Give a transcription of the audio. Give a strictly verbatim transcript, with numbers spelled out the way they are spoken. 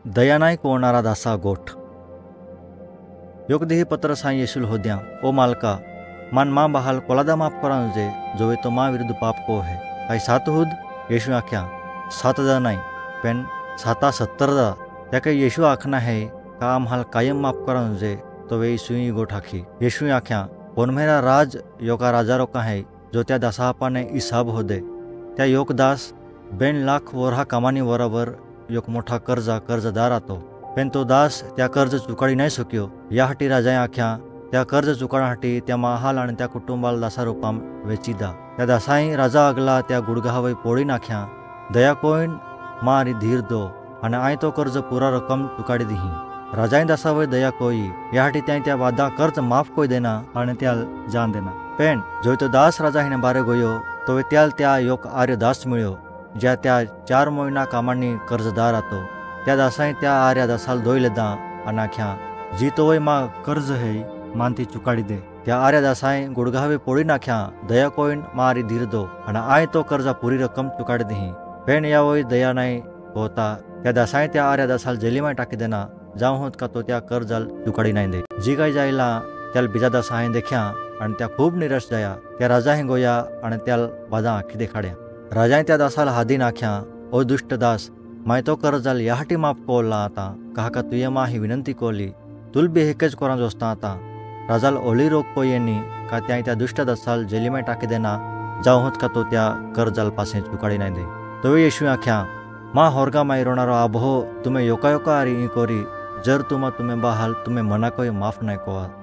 दयानाय कोणारा दासा गोठ योगदेही पत्र साई येशुल होद्या ओ मालका मान माँ बहाल कोलादा माफ करा जे जोवे तो माँ विरुद्ध पाप को है आई सात हुद येशु आख्या सात दा नहीं पेन साता सत्तर दा त्या काही येशु आखना है का आम्हाल कायम माफ करा जे तो वे सुई गोठ आखी येशु आख्या पोनमेरा राज योका राजा रोका है जो त्या दासापाने हिसाब हो दे त्या योक दास बेन लाख वरहा कामानी वरावर योक मोठा कर्जा कर्जदार आतो पेन तो दास त्या कर्ज चुकाडी नाही शक्यो यासाठी राजाए आख्या त्या कर्ज चुकाडासाठी त्या महाल आणि त्या कुटुंबाला दासा रूपाम वेचीदा त्या दासाई राजा अगला त्या गुडघावय पोळी नाख्या दया कोईन मारी धीर दो आणि आय तो कर्ज पुरा रक्कम चुकाडी दिही राजाई दासावय दया कोई यासाठी त्या त्या वादा कर्ज माफ कोई देना आणि त्या जान देना पेन जो तो दास राजा हिने बारे गोयो तो त्याल त्या योक आर्य दास मिळ्यो ज्या त्या चार महिना कामांनी कर्जदार आतो त्या दासाई त्या आर्या दासाल दोय लेदा आणि आख्या जी तोय मा कर्ज है मानती चुकाडी दे त्या आर्या दासाई गुडघावे पोळी नाख्या दया कोईन मारी धीर दो आणि आय तो कर्जा पुरी रक्कम चुकाडी देही पेन यावय दया नाही होता त्या दासाई त्या आर्या दासाल जेलीमाय टाकी देना जाऊ होत का तो त्या कर्जाल चुकाडी नाही दे जी काही जायला त्याल बिजा दासाई देख्या आणि त्या खूप निराश जाया त्या राजा हे गोया आणि त्याल बादा आखी देखाड्या राजाने त्या दासाला हादी नाख्या ओ दुष्ट दास माय तो कर्जाल यासाठी माफ कोला आता कहा का तुये मा ही विनंती कोली तुल बी हेकेच कोरा जोस्ता आता राजाल ओली रोग को येनी का त्या त्या दुष्ट दासाल जेलीमाय टाकी देना जाऊ होत का तो त्या कर्जाल पासे चुकाडी नाही दे तो येशू आख्या मा होरगा माई रोणारो आबहो तुम्हें योका योका आरी कोरी जर तुम तुम्हें बहाल तुम्हें मना कोई माफ नाही कोवा